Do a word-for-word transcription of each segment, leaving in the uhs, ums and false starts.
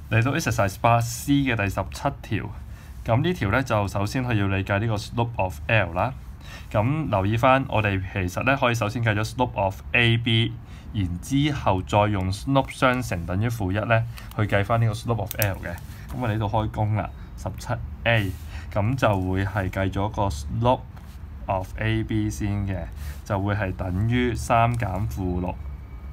嚟到 exercise 八 C 嘅第十七條，咁呢條咧就首先係要理解呢個 slope of L 啦。咁留意翻，我哋其實咧可以首先計咗 slope of A B， 然之後再用 slope 相乘等於負一咧去計翻呢個 slope of L 嘅。咁我哋呢度開工啦，十七 A， 咁就會係計咗個 slope of A B 先嘅，就會係等於三減負六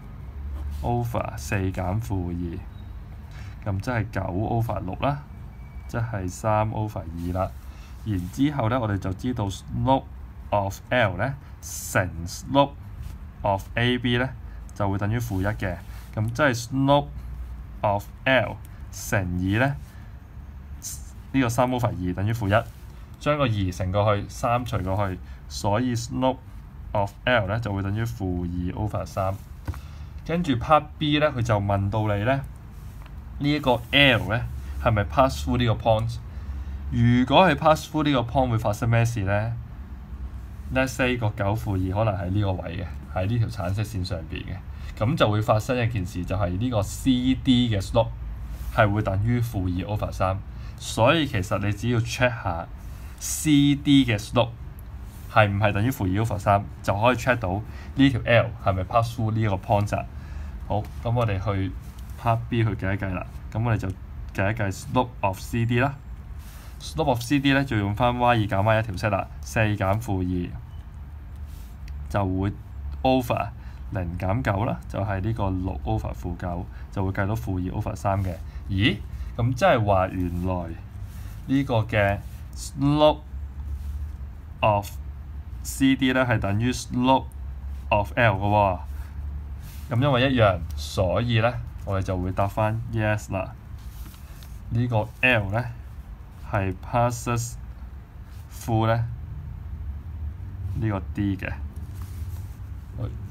over 四減負二。咁即係九 over 六啦，即係三 over 二啦。然之後咧，我哋就知道 slope of L 咧乘 slope of A B 咧就會等於負一嘅。咁即係 slope of L 乘二咧，呢、這個三 over 二等於負一。將個二乘過去，三除過去，所以 slope of L 咧就會等於負二 over 三。跟住 part B 咧，佢就問到你咧。呢一個 L 咧係咪 pass through 呢個 point？ 如果係 pass through 呢個 point 會發生咩事咧 ？Let's say 個九負二可能喺呢個位嘅，喺呢條橙色線上邊嘅，咁就會發生一件事，就係、是、呢個 C D 嘅 slope 係會等於負二 over 三。所以其實你只要 check 下 C D 嘅 slope 係唔係等於負二 over 三，就可以 check 到呢條 L 係咪 pass through 呢一個 point。好，咁我哋去part B 去計一計啦，咁我哋就計一計 slope of C D 啦。slope of C D 咧就用翻 y 二減 y 一條式啦，四減負二就會 over 零減九啦，就係、是、呢個六 over 負九，就會計到負二 over 三嘅。咦？咁即係話原來呢個嘅 slope of C D 咧係等於 slope of L 嘅喎。咁因為一樣，所以咧。我哋就會答翻 yes 啦。呢、這個 L 咧係 passes through 咧呢個 D 嘅。